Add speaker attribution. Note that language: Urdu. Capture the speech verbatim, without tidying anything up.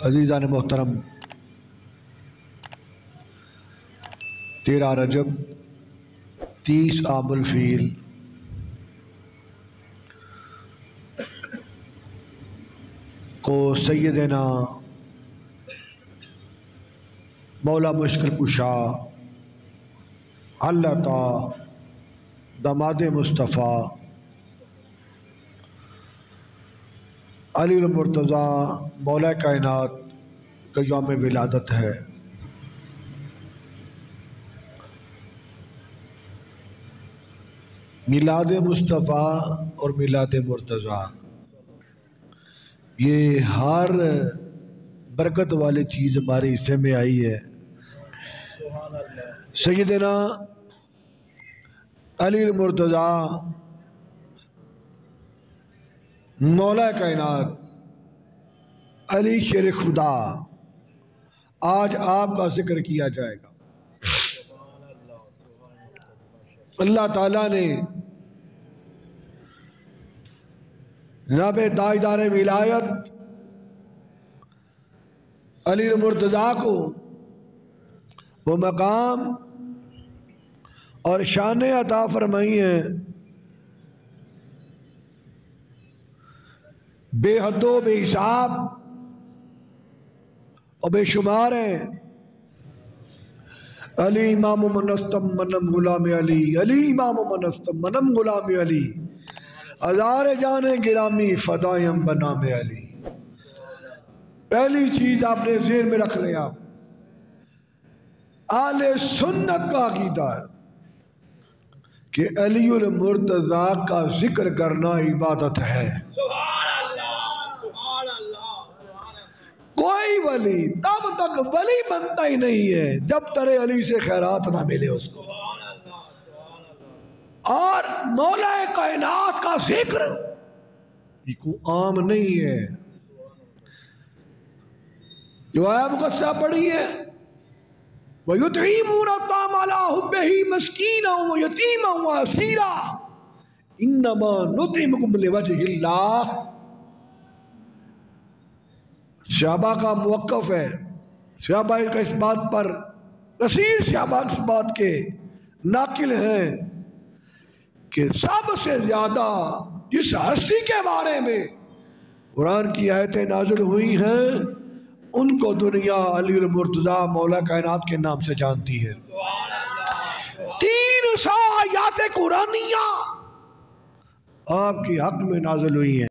Speaker 1: عزیزان محترم، تیرہ رجب تیس عام الفیل کو سیدنا مولا مشکل کشا اللہ تعالی داماد مصطفیٰ علی المرتضیٰ مولا کائنات کا یوم ولادت ہے۔ میلاد مصطفیٰ اور میلاد مرتضیٰ یہ ہر برکت والی چیز ہمارے حصے میں آئی ہے۔ سیدنا علی المرتضیٰ مولا کائنات علی شیر خدا، آج آپ کا ذکر کیا جائے گا۔ اللہ تعالیٰ نے جناب تاجدار ولایت علی المرتضیٰ کو وہ مقام اور شان عطا فرمائی ہیں بے حد و بے حساب اور بے شمار ہیں۔ علی امام منستم منم غلام علی، علی امام منستم منم غلام علی، ہزار جان گرامی فدایم بنام علی۔ پہلی چیز آپ نے ذہن میں رکھ لیا، اہل سنت کا عقیدہ ہے کہ علی المرتضیٰ کا ذکر کرنا عبادت ہے۔ کوئی ولی تب تک ولی بنتا ہی نہیں ہے جب ترے علی سے خیرات نہ ملے اس کو، اور مولا کائنات کا ذکر یہ کوئی عام نہیں ہے۔ جو آیت مقدسہ پڑھی ہے وَيُطْعِمُونَ الطَّعَامَ عَلَىٰ حُبِّهِ مِسْكِينًا وَيَتِيمًا وَأَسِيرًا إِنَّمَا نُطْعِمُكُمْ لِوَجْهِ اللَّهِ۔ صحابہ کا موقف ہے، صحابہ کا اس بات پر کثیر صحابہ اس بات کے ناقل ہیں کہ سب سے زیادہ جس ہستی کے بارے میں قرآن کی آیتیں نازل ہوئی ہیں ان کو دنیا علی المرتضیٰ مولا کائنات کے نام سے جانتی ہے۔ تین سو آیات قرآنیہ آپ کی حق میں نازل ہوئی ہیں۔